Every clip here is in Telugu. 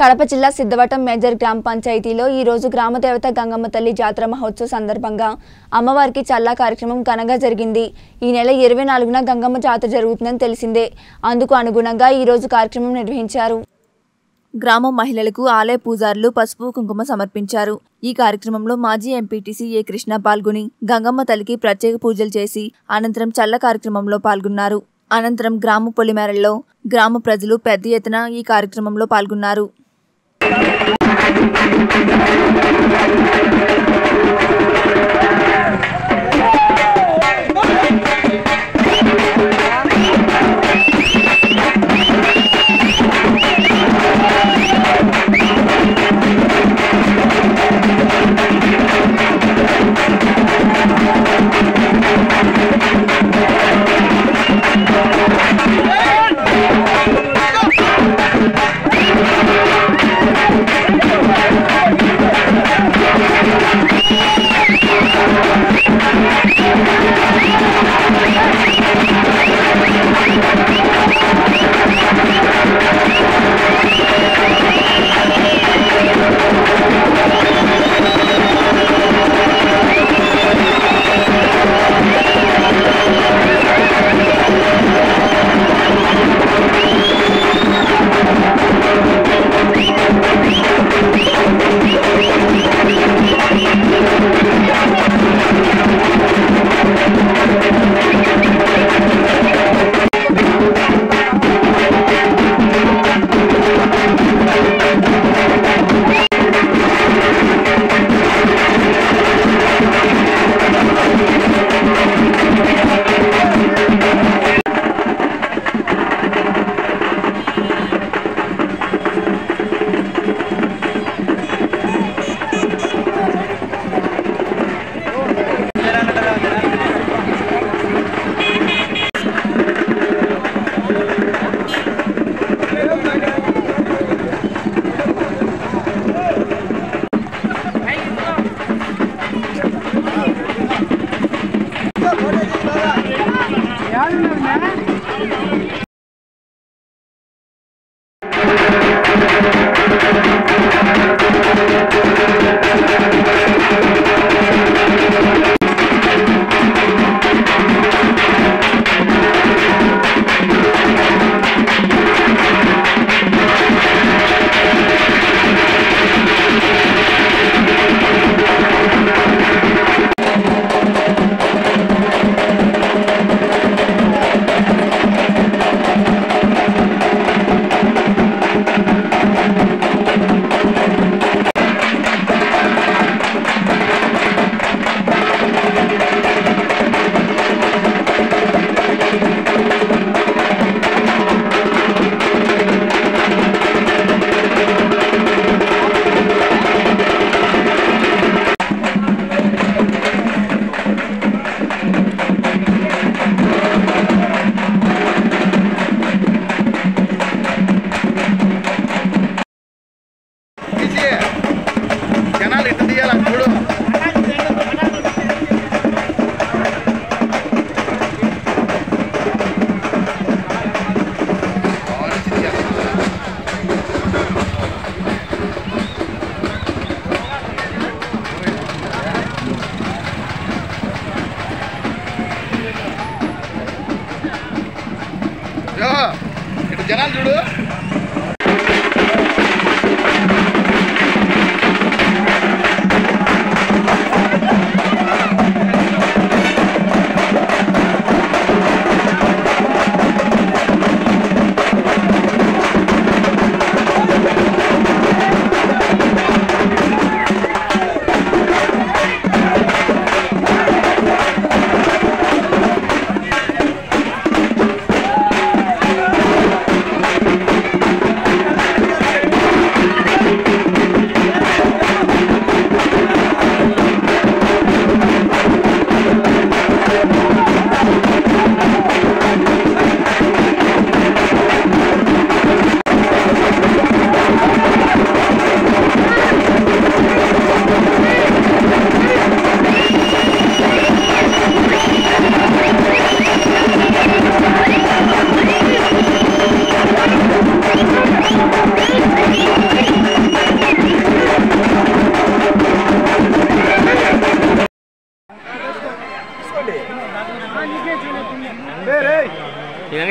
కడప జిల్లా సిద్ధవటం మేజర్ గ్రామ పంచాయతీలో ఈ రోజు గ్రామదేవత గంగమ్మ తల్లి జాతర మహోత్సవ సందర్భంగా అమ్మవారికి చల్లా కార్యక్రమం ఘనంగా జరిగింది। ఈ నెల 24న గంగమ్మ జాతర జరుగుతుందని తెలిసిందే। అందుకు అనుగుణంగా ఈ రోజు కార్యక్రమం నిర్వహించారు। గ్రామ మహిళలకు ఆలయ పూజారులు పసుపు కుంకుమ సమర్పించారు। ఈ కార్యక్రమంలో మాజీ ఎంపీటీసీ ఏ కృష్ణ పాల్గొని గంగమ్మ తల్లికి ప్రత్యేక పూజలు చేసి అనంతరం చల్ల కార్యక్రమంలో పాల్గొన్నారు। అనంతరం గ్రామ పొలిమేరల్లో గ్రామ ప్రజలు పెద్ద ఎత్తున ఈ కార్యక్రమంలో పాల్గొన్నారు।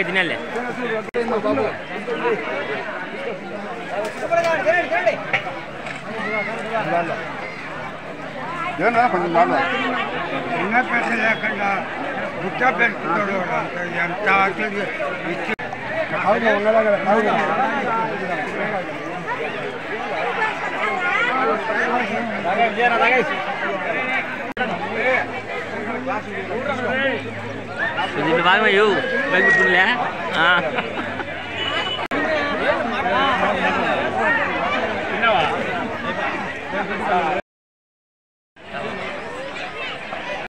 అలాగే తినాలి లేకుండా గుట్ట పెట్టుకుంటాడు ఎంత బాగా బైక్ తిన్నావా